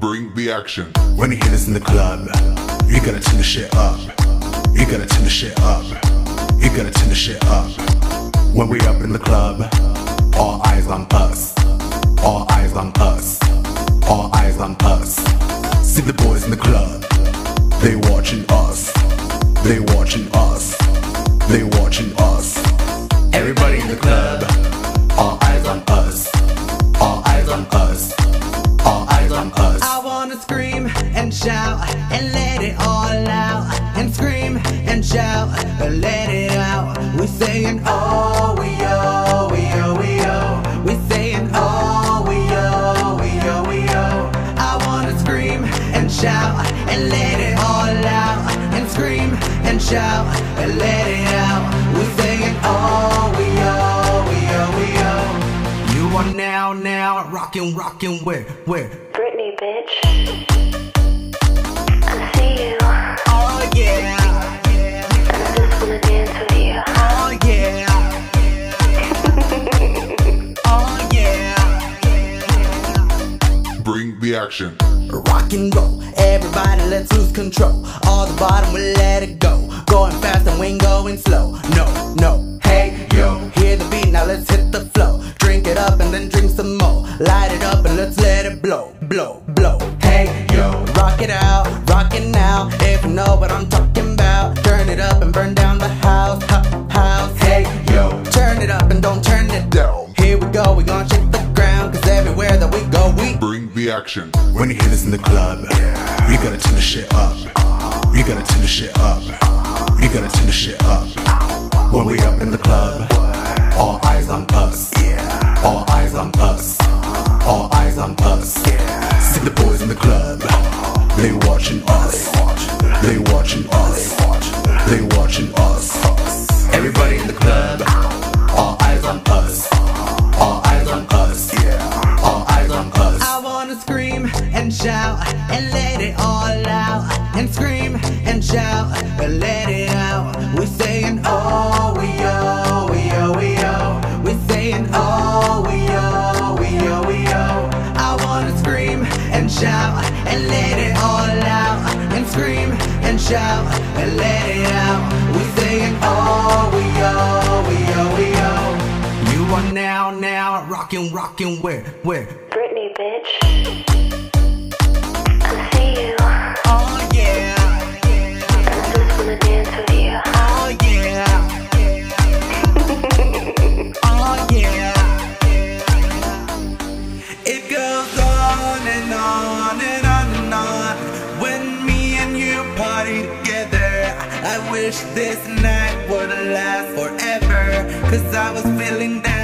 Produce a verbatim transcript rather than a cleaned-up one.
Bring the action. When you hear this in the club, you gotta turn the shit up. You gotta turn the shit up. You gotta turn the shit up. When we up in the club, all eyes on us. All eyes on us. All eyes on us. See the boys in the club, they watching us. They watching us. They watching us. Everybody in the club, all eyes on us. All eyes on us. All eyes on us. I wanna scream and shout and let it all out. And scream and shout and let it out. We're saying oh, we oh, we oh, we oh. We're saying oh, we oh, we oh, we oh. I wanna scream and shout and let it all out. And scream and shout and let it out. We're saying oh, we oh, we oh, we oh. You are now, now rockin', rockin' where, where? Britney, bitch. I see you. Oh yeah. I just wanna dance with you. Oh yeah. Oh yeah. Bring the action. Rock and roll, everybody let's lose control. All the bottom we let it go. Going fast and we ain't going slow. No, no, hey yo, hear the beat, now let's hit the flow. Drink it up and then drink some more. Light it up and let's let it blow, blow, blow. Hey yo, rock it out, rock it now. If you know what I'm talking about, turn it up and burn down the house, ha, house. Hey yo, turn it up and don't turn it down. Here we go, we gon' shake the ground, cause everywhere that we go, we Bring the action. When you hear this in the club, you gotta turn the shit up. You gotta turn the shit up. You gotta turn the shit up. When we up in the club, all eyes on us. All eyes on us. All eyes on us. See the boys in the club, they watching us. They watching us. They watching us. Everybody in the club, all eyes on us. All eyes on us. All eyes on us. I wanna scream and shout and let it all out. And scream and shout and let it out. We're saying oh, we oh, we oh, we oh. We're saying oh, we oh, we oh, we oh. I wanna scream and shout and let it all out. And scream and shout and let it out. We're saying oh, we oh, we oh, we oh. You are now, now rockin', rockin' where, where? Britney, bitch. I see you. Oh yeah. I just wanna dance with you. Oh yeah. Oh yeah. It goes on and on and on and on. When me and you party together, I wish this night would last forever. Cause I was feeling down.